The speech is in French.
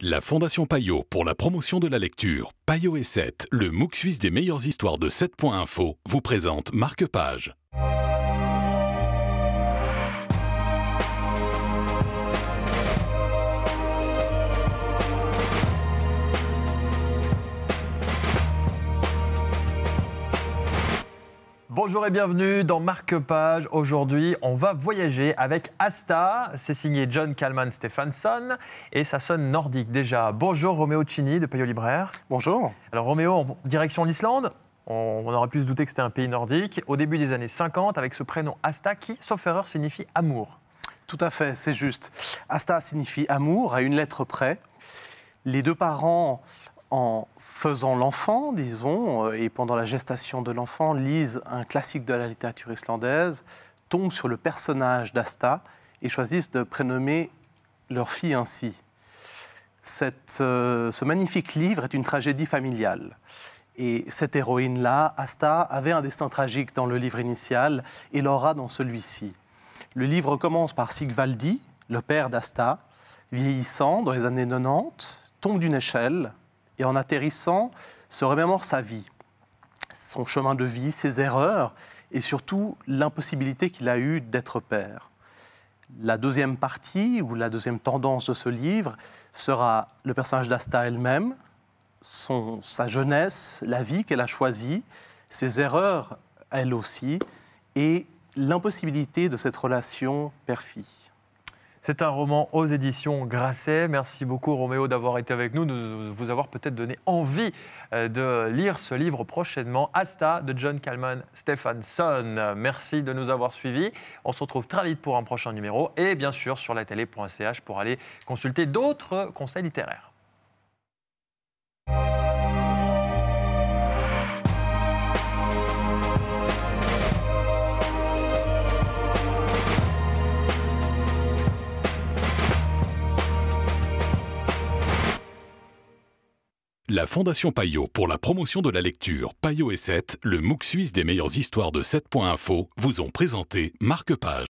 La Fondation Payot pour la promotion de la lecture, Payot et 7, le MOOC suisse des meilleures histoires de 7.info, vous présente Marque-Page. Bonjour et bienvenue dans Marque-Page. Aujourd'hui, on va voyager avec Asta. C'est signé John Kalman Stephenson et ça sonne nordique déjà. Bonjour Roméo Cini de Payot Libraire. Bonjour. Alors Roméo, en direction l'Islande. On aurait pu se douter que c'était un pays nordique. Au début des années 50, avec ce prénom Asta qui, sauf erreur, signifie amour. Tout à fait, c'est juste. Asta signifie amour à une lettre près. Les deux parents, en faisant l'enfant, disons, et pendant la gestation de l'enfant, lisent un classique de la littérature islandaise, tombent sur le personnage d'Asta et choisissent de prénommer leur fille ainsi. Ce magnifique livre est une tragédie familiale. Et cette héroïne-là, Asta, avait un destin tragique dans le livre initial et l'aura dans celui-ci. Le livre commence par Sigvaldi, le père d'Asta, vieillissant dans les années 90, tombe d'une échelle et en atterrissant, se remémore sa vie, son chemin de vie, ses erreurs et surtout l'impossibilité qu'il a eue d'être père. La deuxième partie, ou la deuxième tendance de ce livre, sera le personnage d'Asta elle-même, sa jeunesse, la vie qu'elle a choisie, ses erreurs, elle aussi, et l'impossibilité de cette relation père-fille. C'est un roman aux éditions Grasset. Merci beaucoup Roméo d'avoir été avec nous, de vous avoir peut-être donné envie de lire ce livre prochainement, Asta de John Kalman Stephenson. Merci de nous avoir suivis. On se retrouve très vite pour un prochain numéro et bien sûr sur latélé.ch pour aller consulter d'autres conseils littéraires. La Fondation Payot pour la promotion de la lecture, Payot et 7, le MOOC suisse des meilleures histoires de 7.info, vous ont présenté Marque-Page.